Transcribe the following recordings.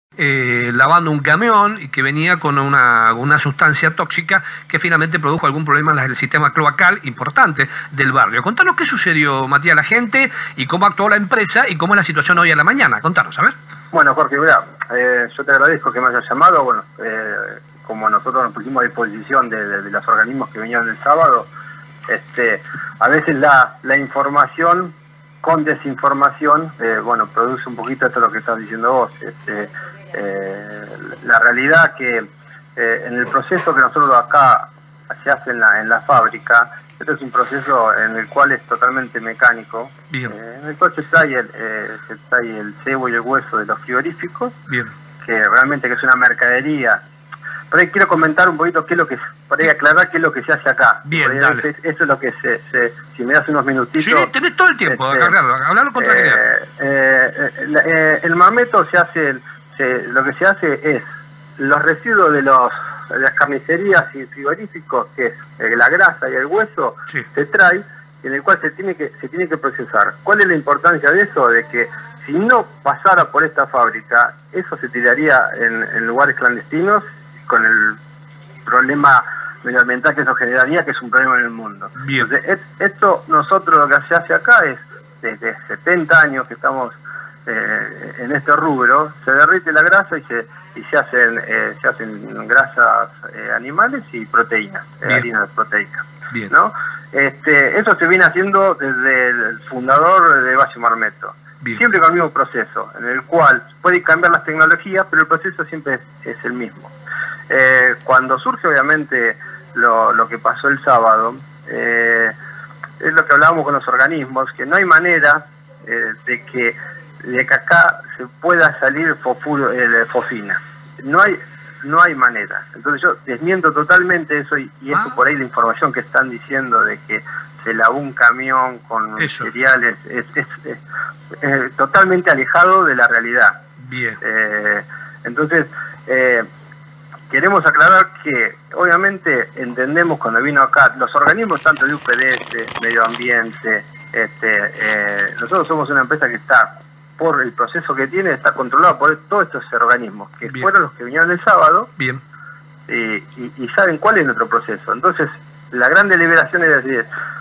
lavando un camión y que venía con una sustancia tóxica que finalmente produjo algún problema en el sistema cloacal importante del barrio. Contanos qué sucedió, Matías, a la gente y cómo actuó la empresa y cómo es la situación hoy a la mañana. Contanos, a ver. Bueno, Jorge, mirá, yo te agradezco que me hayas llamado. Bueno, como nosotros nos pusimos a disposición de los organismos que venían el sábado, a veces la información con desinformación, bueno, produce un poquito esto lo que estás diciendo vos. La realidad que en el proceso que nosotros acá se hace en la fábrica, este es un proceso en el cual es totalmente mecánico, en el cual se extrae el cebo y el hueso de los frigoríficos, que realmente que es una mercadería. Por ahí quiero comentar un poquito qué es lo que, por ahí aclarar qué es lo que se hace acá. Bien, dale. Eso es lo que si me das unos minutitos. Sí, tenés todo el tiempo, hablarlo con tranquilidad. El mameto se hace, lo que se hace es los residuos de las carnicerías y frigoríficos, que es la grasa y el hueso, se trae, en el cual se tiene que procesar. ¿Cuál es la importancia de eso? De que si no pasara por esta fábrica, eso se tiraría en lugares clandestinos, con el problema medioambiental que eso generaría, que es un problema en el mundo. Entonces, esto nosotros lo que se hace acá es, desde 70 años que estamos en este rubro, se derrite la grasa y se hacen grasas animales y proteínas, harinas proteicas, ¿no? Eso se viene haciendo desde el fundador de Valle Marmeto. Siempre con el mismo proceso, en el cual puede cambiar las tecnologías, pero el proceso siempre es el mismo. Cuando surge obviamente lo que pasó el sábado, es lo que hablábamos con los organismos, que no hay manera de que acá se pueda salir fosfina. No hay manera. Entonces yo desmiento totalmente eso y eso por ahí la información que están diciendo de que se lavó un camión con cereales es totalmente alejado de la realidad. Entonces queremos aclarar que obviamente entendemos cuando vino acá los organismos tanto de UPDS, Medio Ambiente, nosotros somos una empresa que está, por el proceso que tiene, está controlado por todos estos organismos, que fueron los que vinieron el sábado, y saben cuál es nuestro proceso. Entonces, la gran deliberación es decir,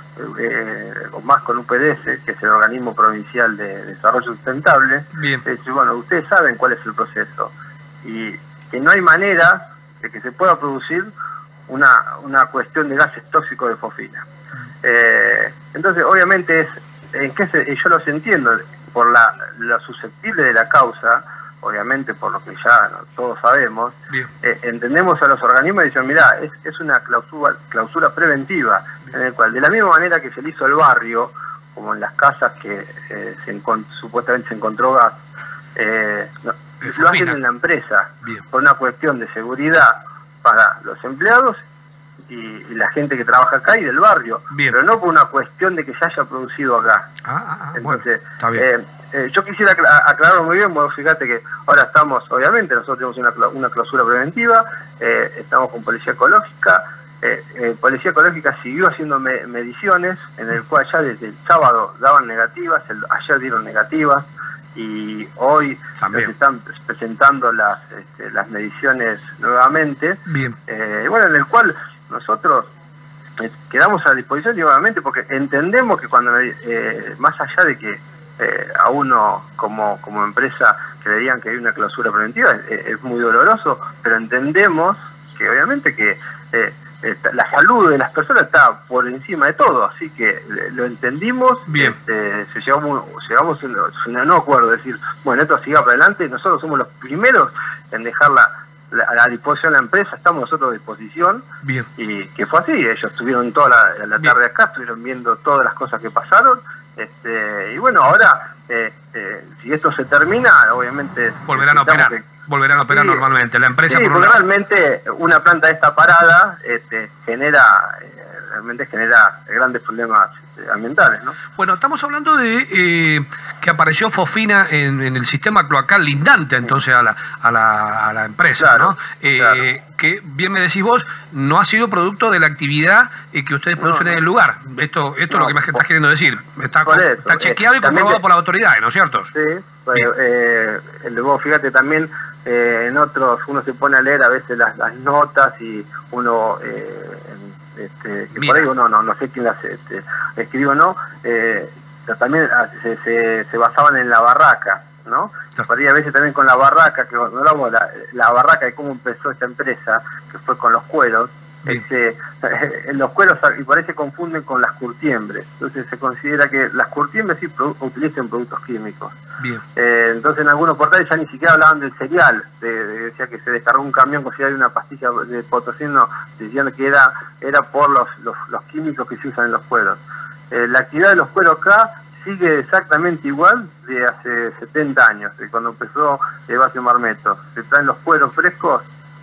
más con UPDS, que es el organismo provincial de desarrollo sustentable, es decir, bueno, ustedes saben cuál es el proceso, y que no hay manera de que se pueda producir una cuestión de gases tóxicos de fosfina. Entonces, obviamente, yo los entiendo, por lo susceptible de la causa, obviamente por lo que ya todos sabemos, entendemos a los organismos y dicen, mirá, es una clausura preventiva, en el cual, de la misma manera que se le hizo al barrio, como en las casas que supuestamente se encontró gas, lo hacen en la empresa, por una cuestión de seguridad para los empleados y la gente que trabaja acá y del barrio, pero no por una cuestión de que se haya producido acá. Entonces, yo quisiera aclararlo muy bien, porque fíjate que ahora estamos, obviamente, nosotros tenemos una clausura preventiva, estamos con Policía Ecológica, Policía Ecológica siguió haciendo mediciones, en el cual ya desde el sábado daban negativas, ayer dieron negativas, y hoy nos están presentando las mediciones nuevamente, bueno, en el cual nosotros quedamos a disposición, y obviamente porque entendemos que cuando más allá de que a uno como empresa creían que hay una clausura preventiva, es muy doloroso, pero entendemos que obviamente que la salud de las personas está por encima de todo, así que lo entendimos, llegamos a un acuerdo, decir, bueno, esto siga para adelante, nosotros somos los primeros en dejarla a la disposición de la empresa, estamos nosotros a disposición, y que fue así, ellos estuvieron toda la tarde acá, estuvieron viendo todas las cosas que pasaron, y bueno, ahora, si esto se termina, obviamente volverán a operar normalmente. La empresa, porque realmente una planta de esta parada realmente genera grandes problemas ambientales, ¿no? Bueno, estamos hablando de que apareció fosfina en el sistema cloacal lindante entonces a la empresa, ¿no? Que bien me decís vos, no ha sido producto de la actividad que ustedes producen en el lugar. Esto es lo que me estás queriendo decir. Está chequeado y comprobado por las autoridades, ¿no es cierto? Sí, luego fíjate también en otros uno se pone a leer a veces las notas y uno que por ahí uno no sé quién las escribe o no, también se basaban en la barraca, ¿no? Por ahí a veces también con la barraca, que cuando hablamos la barraca de cómo empezó esta empresa, que fue con los cueros, los cueros y por ahí se confunden con las curtiembres. Entonces se considera que las curtiembres sí utilizan productos químicos. Entonces en algunos portales ya ni siquiera hablaban del cereal, decía que se descargó un camión con cereal y una pastilla de potosino, diciendo que era por los químicos que se usan en los cueros. La actividad de los cueros acá sigue exactamente igual de hace 70 años, de cuando empezó Evasio Marmetto. Se traen los cueros frescos,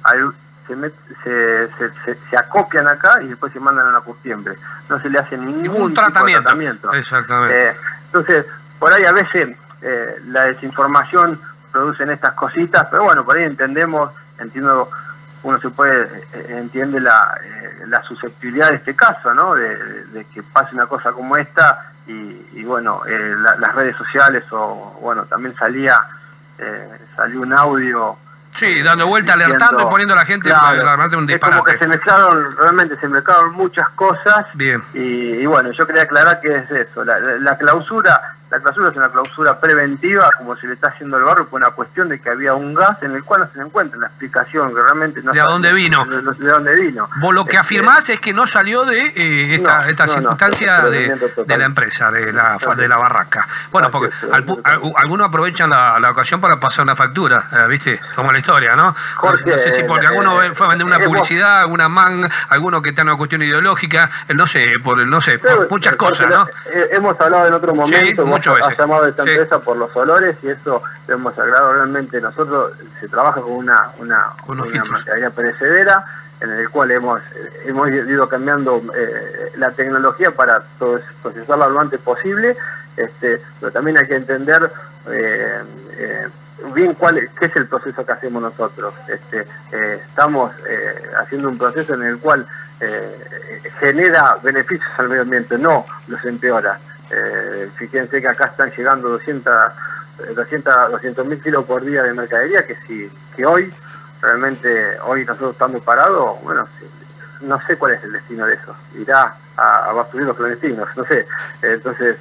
se acopian acá y después se mandan a una curtiembre. No se le hace ningún tratamiento. Exactamente. Entonces, por ahí a veces la desinformación producen estas cositas, pero bueno, por ahí entiendo, uno entiende la susceptibilidad de este caso, ¿no? De que pase una cosa como esta y bueno, las redes sociales también salió un audio. Sí, dando vuelta, alertando y poniendo a la gente realmente un disparate. Es como que realmente se mezclaron muchas cosas. Y bueno, yo quería aclarar que es eso, la clausura es una clausura preventiva, como se le está haciendo al barrio, por una cuestión de que había un gas en el cual no se encuentra la explicación, que realmente no ¿De dónde vino? De dónde vino. Vos lo que afirmás es que no salió de esta circunstancia de la empresa, de la barraca. Bueno, porque algunos aprovechan la ocasión para pasar una factura, ¿viste? Como la historia, ¿no? Jorge, no sé si porque alguno fue a vender una publicidad, alguna alguno que está en una cuestión ideológica, no sé, por muchas cosas, ¿no? Hemos hablado en otro momento, has llamado a esta empresa por los olores y eso lo hemos aclarado. Realmente nosotros se trabaja con una mercadería perecedera en el cual hemos ido cambiando la tecnología para procesarla lo antes posible, pero también hay que entender bien qué es el proceso que hacemos nosotros. Estamos haciendo un proceso en el cual genera beneficios al medio ambiente, no los empeora. Fíjense que acá están llegando 200.000 kilos por día de mercadería, que hoy nosotros estamos parados, bueno, no sé cuál es el destino de eso, irá a basureros clandestinos, no sé. Entonces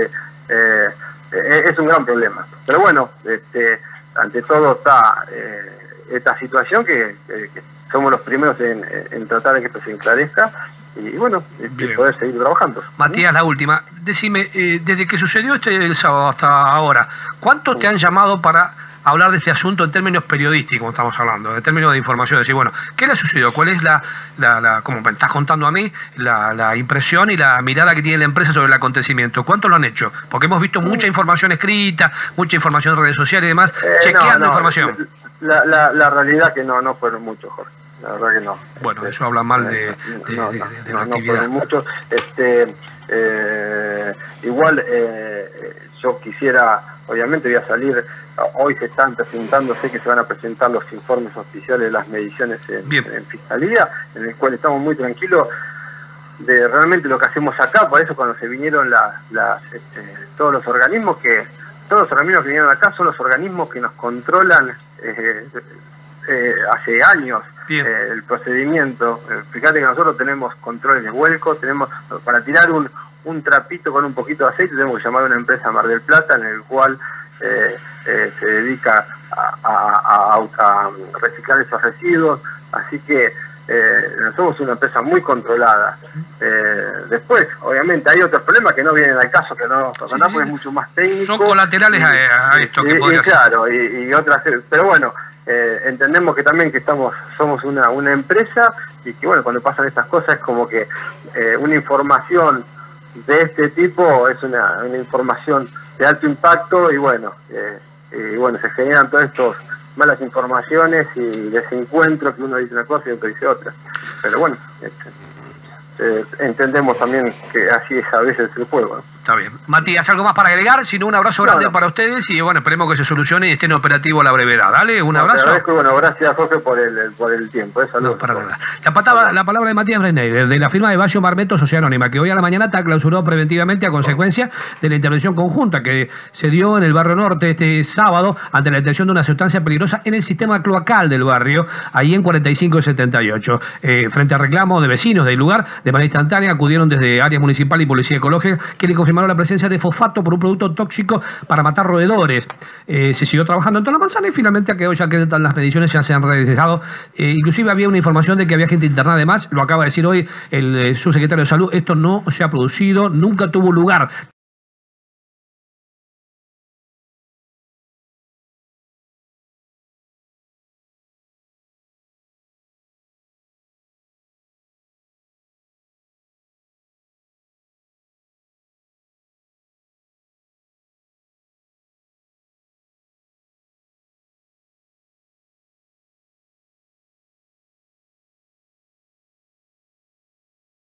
es un gran problema, pero bueno, ante todo está esta situación que somos los primeros en tratar de que esto se esclarezca y bueno, poder seguir trabajando. Matías, la última, decime, desde que sucedió el sábado hasta ahora, ¿cuánto te han llamado para hablar de este asunto en términos periodísticos, estamos hablando, en términos de información? Decir, bueno, ¿qué le ha sucedido? ¿Cuál es como me estás contando a mí, la impresión y la mirada que tiene la empresa sobre el acontecimiento? ¿Cuánto lo han hecho? Porque hemos visto mucha información escrita, mucha información en redes sociales y demás, chequeando información. La realidad que no fueron muchos, Jorge. La verdad que no. Bueno, eso habla mal de la actividad. No fueron muchos. Igual yo quisiera, obviamente voy a salir, hoy se están presentando, sé que se van a presentar los informes oficiales de las mediciones en Fiscalía, en el cual estamos muy tranquilos de realmente lo que hacemos acá. Por eso cuando se vinieron todos los organismos que vinieron acá son los organismos que nos controlan hace años el procedimiento. Fíjate que nosotros tenemos controles de vuelco, para tirar un trapito con un poquito de aceite tenemos que llamar a una empresa Mar del Plata, en el cual se dedica a reciclar esos residuos, así que somos una empresa muy controlada. Después, obviamente, hay otros problemas que no vienen al caso, que no es mucho más técnico. Son colaterales a esto que podría ser. Claro, y otras, pero bueno, entendemos que también que somos una empresa y que bueno, cuando pasan estas cosas es como que una información de este tipo es una información de alto impacto y bueno, se generan todas estas malas informaciones y desencuentros, que uno dice una cosa y otro dice otra, pero bueno, entendemos también que así es a veces el juego, ¿no? Está bien. Matías, ¿algo más para agregar? Si no, un abrazo grande para ustedes y bueno, esperemos que se solucione y estén operativo a la brevedad. Dale, un abrazo. Bueno, gracias Jorge por el tiempo. No, para nada. La palabra de Matías Brenner, de la firma de Bayo Marmetto Sociedad Anónima, que hoy a la mañana está clausurado preventivamente a consecuencia de la intervención conjunta que se dio en el barrio norte este sábado ante la detección de una sustancia peligrosa en el sistema cloacal del barrio, ahí en 45 y 78. Frente a reclamo de vecinos del lugar, de manera instantánea acudieron desde área municipal y policía ecológica, que le confirmaron la presencia de fosfato por un producto tóxico para matar roedores. Se siguió trabajando en toda la manzana y finalmente ya que las mediciones ya se han realizado. Inclusive había una información de que había gente internada. Además, lo acaba de decir hoy el subsecretario de Salud, esto no se ha producido, nunca tuvo lugar